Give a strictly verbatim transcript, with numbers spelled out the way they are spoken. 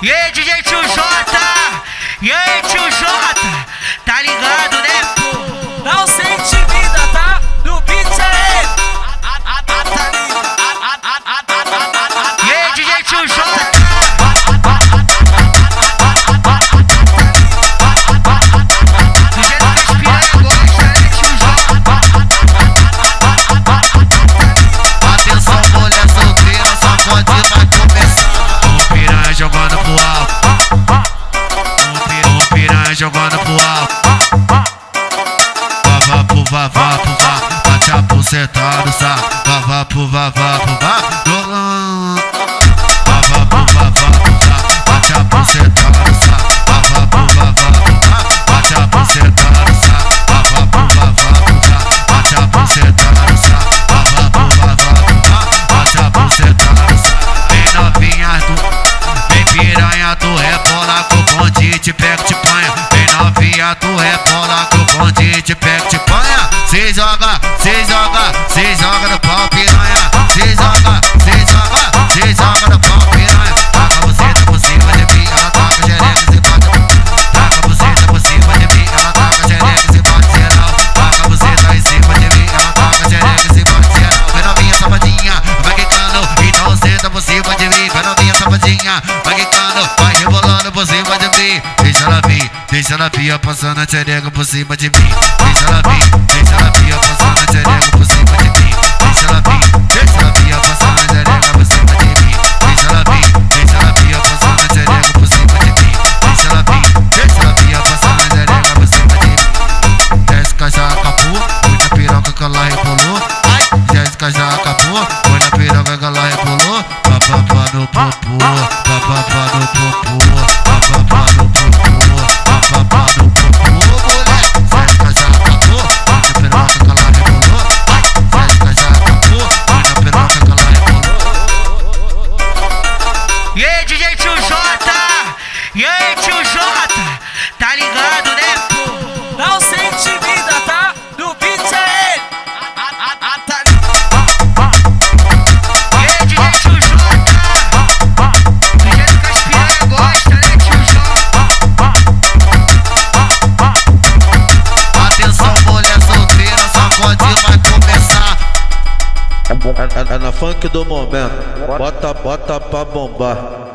E aí, D J Tio J? E aí, Tio J? Tá ligado, né, pô? Não sente vida, tá? No beat é ele. E aí, D J Tio J? Jogando pro alto, um piranha jogando pro alto. Vavá pro vavá pro vá, bate a buceta no saco. Vavá pro vavá pro vá, vavá pro vavá pro vá, bate a buceta no saco. Vavá pro vavá pro vá, bate a buceta no saco. Vavá pro vavá pro vá, bate a buceta no saco. Vavá pro vavá pro vá, bate a buceta no saco. Vem novinha do piranha, tu rebola que o bonde te pega, te panha. Vem novinha, tu rebola que o bonde te pega, te panha. Se joga, se joga, se joga no pau piranha. Se joga, se joga, se joga no pau piranha. Taca a buceta por cima de mim, ela taca a xereca e se bate. Taca a buceta por cima de mim, ela taca a xereca e se bate geral. Taca a buceta em cima de mim, ela taca a xereca e se bate geral. Vem novinha safadinha, vai quicando, então senta por cima de mim. Vem novinha safadinha, vai quicando, vai rebolando por cima de mim. Deixa ela vir, deixa ela vir, passando a xereca por cima de mim. Deixa ela vir, deixa ela vir, passando a xereca por cima de mim. Deixa ela vir, deixa ela vir, passando a xereca por cima de mim. Deixa ela vir, deixa ela vir, passando a xereca por cima de mim. Deixa ela vir, deixa ela vir, passando a xereca por cima de mim. Jéssica já acabou, muita piroca que ela rebolou. Jéssica já acabou, muita piroca que ela rebolou. Papapá no popô, papapá no popô, papapá no popô, papapá no popô, mulher. Jéssica já acabou, muita piroca que ela rebolou. Jéssica já acabou, muita piroca que ela rebolou. E aí, D J Tio J? E aí, Tio J? Tá ligado, né, pô? Não sente vida, tá? No beat é ele. E aí, D J Tio J? Do jeito que as piranha gosta, né, Tio J? Atenção, mulher solteira, sacode vai começar. É, é, é na funk do momento, bota, bota pra bombar.